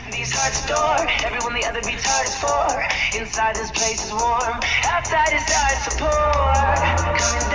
These hearts adore everyone the other beats hard is for. Inside this place is warm, outside his eyes support. Coming